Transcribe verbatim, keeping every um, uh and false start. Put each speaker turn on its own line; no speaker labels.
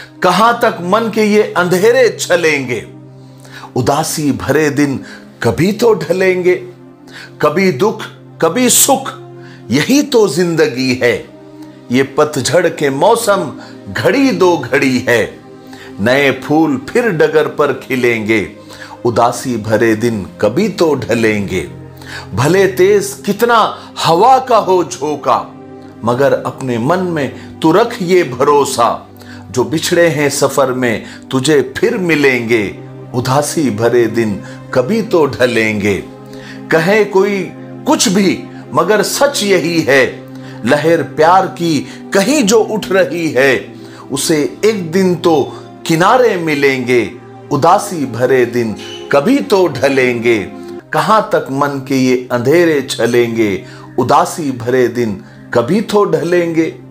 कहां तक मन के ये अंधेरे चलेंगे। उदासी भरे दिन कभी तो ढलेंगे। कभी दुख कभी सुख, यही तो जिंदगी है। ये पतझड़ के मौसम घड़ी दो घड़ी है। नए फूल फिर डगर पर खिलेंगे। उदासी भरे दिन कभी तो ढलेंगे। भले तेज कितना हवा का हो झोंका, मगर अपने मन में तू रख ये भरोसा, जो बिछड़े हैं सफर में तुझे फिर मिलेंगे। उदासी भरे दिन कभी तो ढलेंगे। कहे कोई कुछ भी मगर सच यही है, लहर प्यार की कहीं जो उठ रही है, उसे एक दिन तो किनारे मिलेंगे। उदासी भरे दिन कभी तो ढलेंगे। कहां तक मन के ये अंधेरे चलेंगे। उदासी भरे दिन कभी तो ढलेंगे।